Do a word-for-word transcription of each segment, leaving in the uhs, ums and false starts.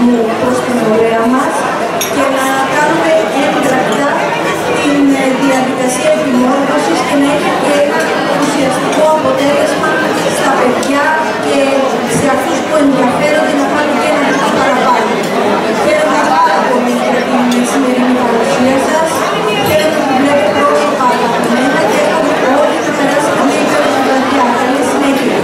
μου προς την ωραία μας και να κάνουμε έμπρακτα την διαδικασία επιμόρφωσης και να έχει και ένα ουσιαστικό αποτέλεσμα στα παιδιά και σε αυτούς που ενδιαφέρονται να κάνουν και ένα βήμα παραπάνω. Χαίρομαι πάρα πολύ για την σημερινή παρουσία σας. Χαίρομαι που βλέπω πρόσωπα αγαπημένα και εύχομαι όλοι να περάσετε μια υπέροχη βραδιά. Καλή συνέχεια.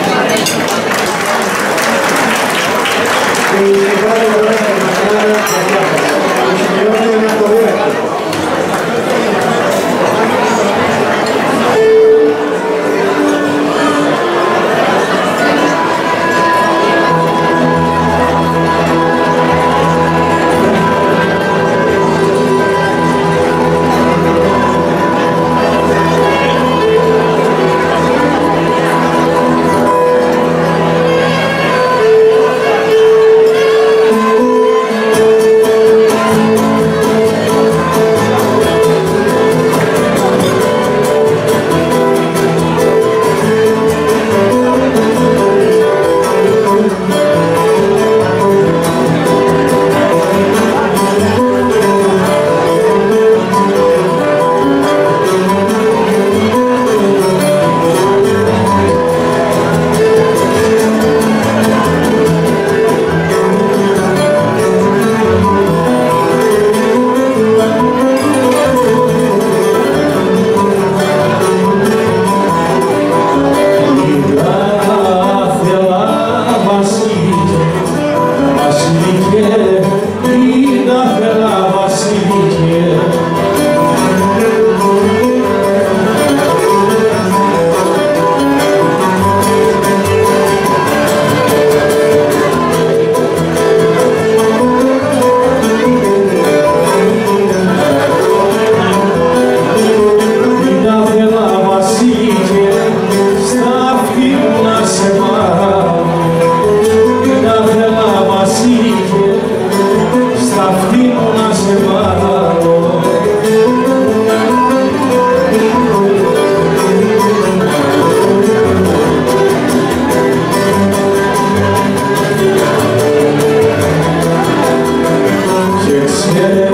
Yeah.